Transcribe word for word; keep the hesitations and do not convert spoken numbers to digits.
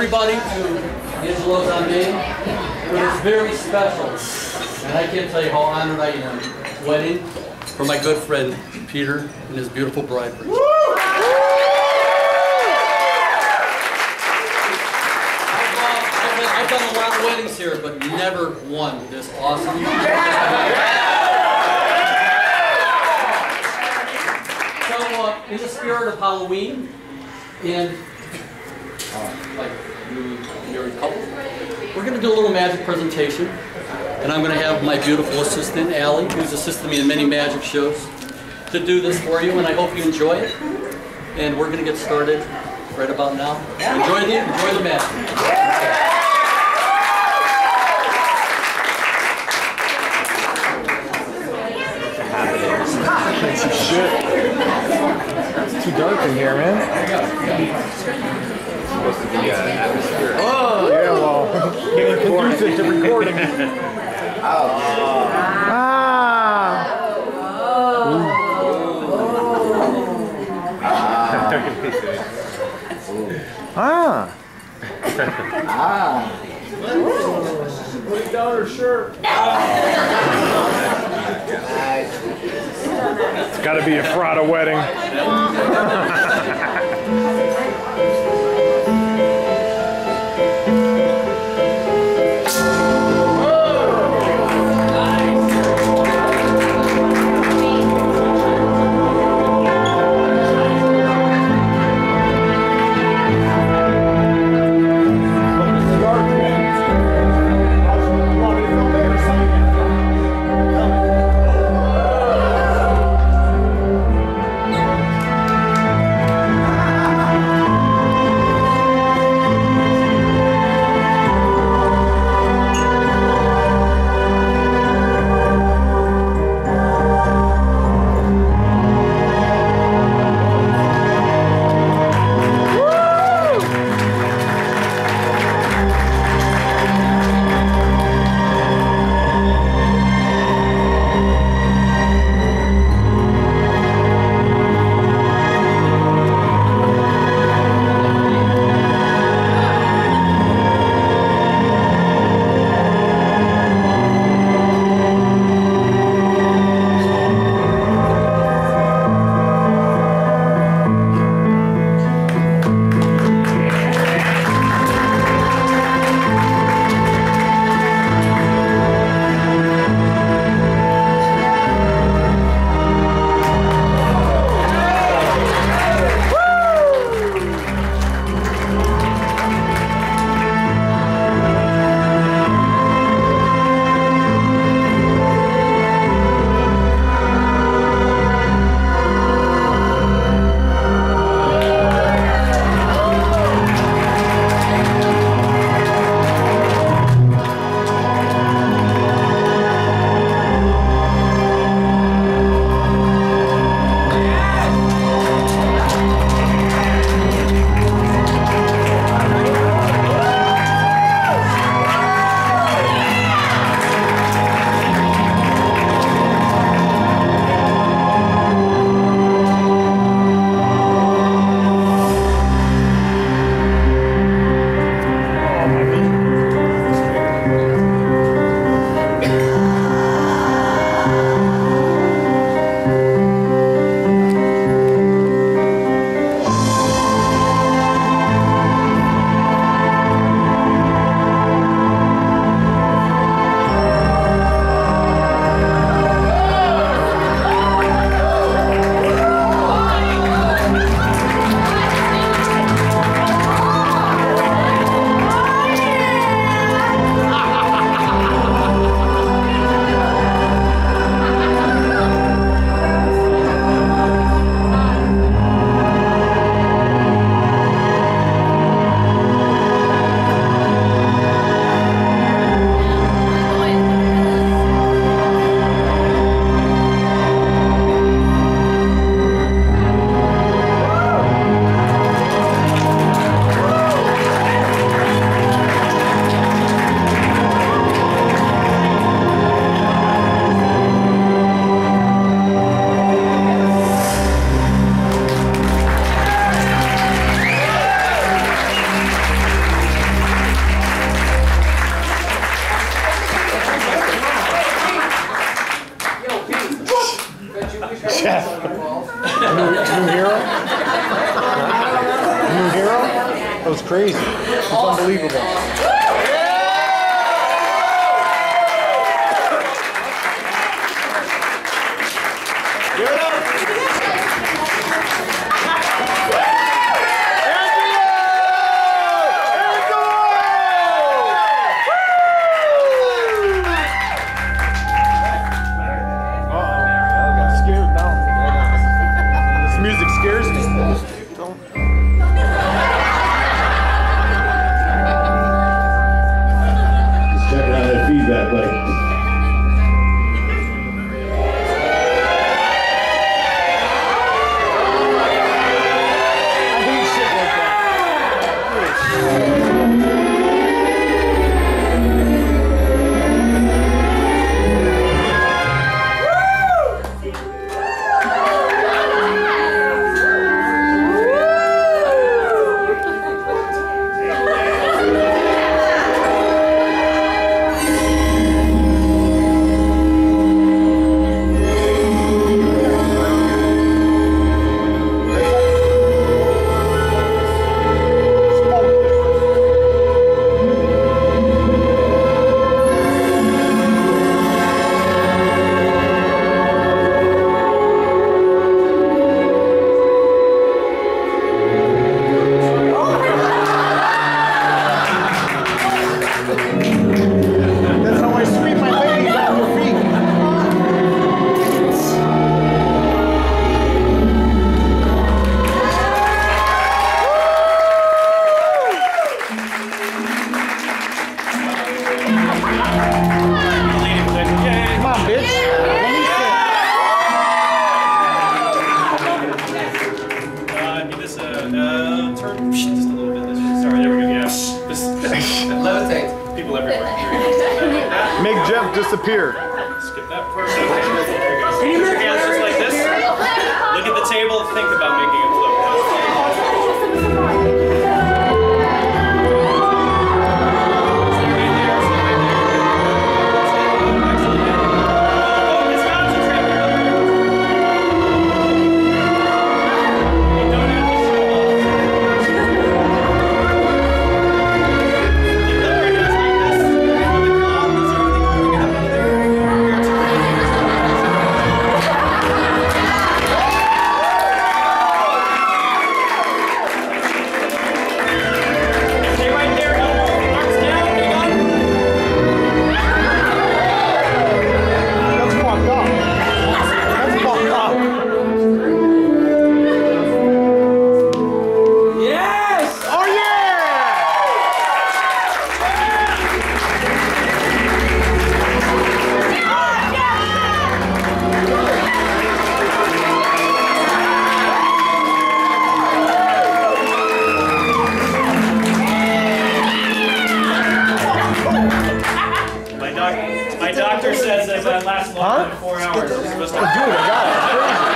Everybody to Angelo's on Main. It is very special, and I can't tell you how honored I am. Wedding for my good friend Peter and his beautiful bride. I've, uh, I've done a lot of weddings here, but never one this awesome. So, uh, in the spirit of Halloween, and uh, like new married couple, we're going to do a little magic presentation, and I'm going to have my beautiful assistant Allie, who's assisted me in many magic shows, to do this for you, and I hope you enjoy it. And we're going to get started right about now. Enjoy the enjoy the magic. Shit. It's too dark in here, man. Supposed to be uh, atmosphere. Oh, yeah, well, getting conducive to recording. Oh. Ah. Ah. Ah. Put it down her shirt. It's got to be a Frada wedding. crazy. It's unbelievable. Give it up! Music scares me. Don't. Just checking out that feedback, buddy. I hate shit like that. Make Jeff disappear. Skip that first. Okay. Put your hands just like this. Look at the table. Think about making it float. My doctor says that if I last longer than four hours, I'm supposed to. Dude, I got it.